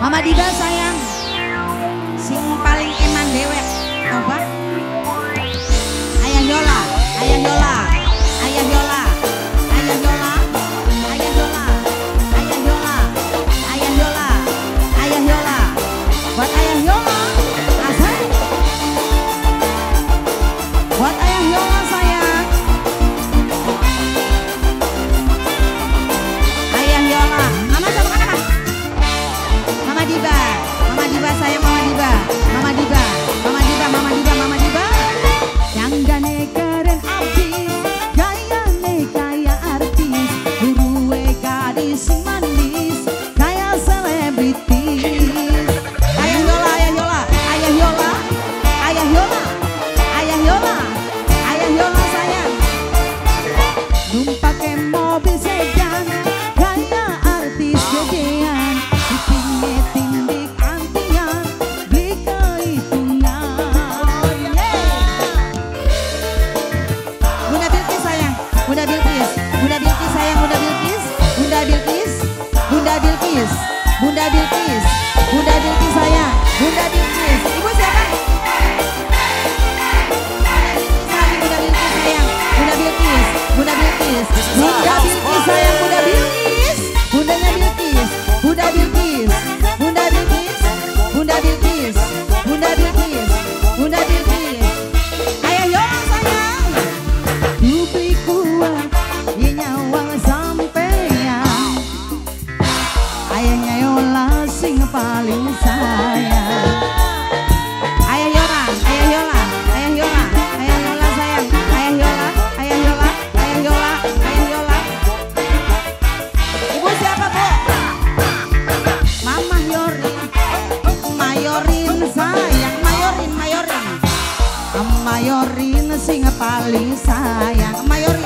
Mama Diba sayang, sing paling eman dewek, apa? Ayah Yola, Ayah Yola, Ayah Yola, Ayah Yola, Ayah Yola, Ayah Yola, Ayah Yola, Ayah Yola, buat Ayah Yola, asal, buat Ayah Yola sayang, Ayah Yola, Mama sama kakak, Mama Diba, Mama Diba sayang, Mama Diba, Mama Diba, Mama Diba, Mama Diba, Mama Diba, yang gane keren abis, gayane kaya artis, buruwe gadis manis, kaya selebritis. Ayah Yola, Ayah Yola, Ayah Yola, Ayah Yola, Ayah Yola, Ayah Yola sayang, numpake mobil sedan, gaya artis gedean, dipinggir tindik antian, beli kehitungan. Bunda Bilkis sayang, Bunda Bilkis, Bunda Bilkis sayang, Bunda Bilkis, Bunda Bilkis, Bunda Bilkis, Bunda Bilkis, Bunda Bilkis sayang, Bunda Bilkis. Ibu siapa? Bunda Bilkis sayang, Bunda Bilkis, Bunda Bilkis, Bunda Bilkis sayang, Bunda Bilkis, Bundanya Bilkis, Bunda Bilkis, Bunda Bilkis, Bunda Bilkis, Bunda Bilkis, Bunda Bilkis. Ayah Yola sayang, dupi kuat, ya nyawang sampean. Ayahnya Yola sing paling sayang. Ayah Yola, Ayah Yola, Ayah Yola, Ayah Yola sayang, Ayah Yola, Ayah Yola, Ayah Yola, Ayah Yola. Ibu siapa bu? Mama Yorin, Mayorin sayang, Mayorin, Mayorin, Mayorin sing paling sayang, Mayorin.